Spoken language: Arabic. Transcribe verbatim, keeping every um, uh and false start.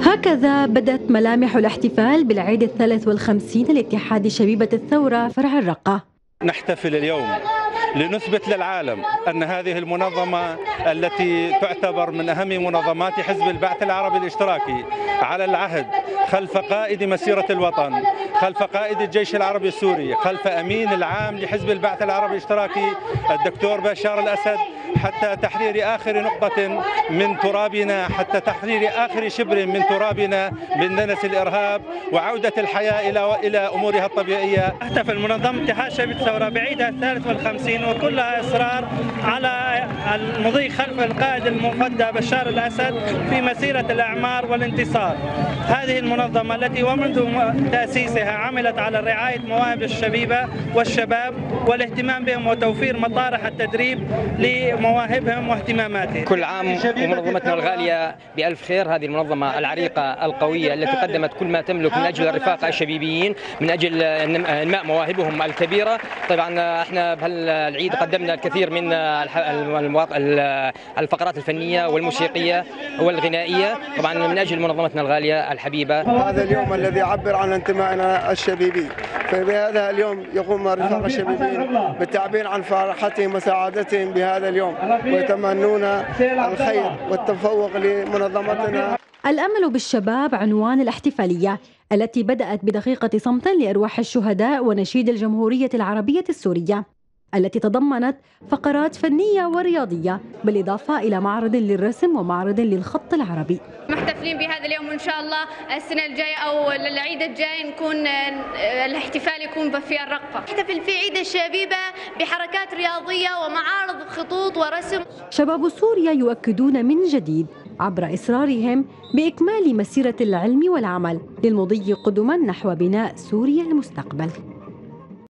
هكذا بدت ملامح الاحتفال بالعيد الثالث والخمسين لاتحاد شبيبة الثورة فرع الرقة. نحتفل اليوم لنثبت للعالم أن هذه المنظمة التي تعتبر من أهم منظمات حزب البعث العربي الاشتراكي على العهد خلف قائد مسيرة الوطن، خلف قائد الجيش العربي السوري، خلف أمين العام لحزب البعث العربي الاشتراكي الدكتور بشار الأسد، حتى تحرير آخر نقطة من ترابنا، حتى تحرير آخر شبر من ترابنا من دنس الإرهاب وعودة الحياة إلى إلى أمورها الطبيعية. تحتفل منظمة اتحاد شبيبة الثورة بعيدها الثالث والخمسين وكلها إصرار على المضي خلف القائد المفدى بشار الأسد في مسيرة الأعمار والانتصار. هذه المنظمة التي ومنذ تأسيسها عملت على رعاية مواهب الشبيبة والشباب والاهتمام بهم وتوفير مطارح التدريب لمواهبهم واهتماماتهم. كل عام ومنظمتنا الغالية بألف خير. هذه المنظمة العريقة القوية التي قدمت كل ما تملك من أجل الرفاقة الشبيبيين، من أجل إنماء مواهبهم الكبيرة. طبعا احنا بهالعيد قدمنا الكثير من الفقرات الفنية والموسيقية والغنائية، طبعا من أجل منظمتنا الغالية الحبيبة. هذا اليوم الذي يعبر عن انتمائنا الشبيبي، فبهذا اليوم يقوم الرفاق الشبيبيين بالتعبير عن فرحتهم وسعادتهم بهذا اليوم، ويتمنون الخير والتفوق لمنظمتنا. الأمل بالشباب عنوان الاحتفالية التي بدأت بدقيقة صمت لأرواح الشهداء ونشيد الجمهورية العربية السورية، التي تضمنت فقرات فنية ورياضية بالإضافة إلى معرض للرسم ومعرض للخط العربي. محتفلين بهذا اليوم وإن شاء الله السنة الجاية أو العيد الجاي نكون الاحتفال يكون في الرقة. نحتفل في عيد الشبيبة بحركات رياضية ومعارض خطوط ورسم. شباب سوريا يؤكدون من جديد عبر إصرارهم بإكمال مسيرة العلم والعمل للمضي قدما نحو بناء سوريا المستقبل.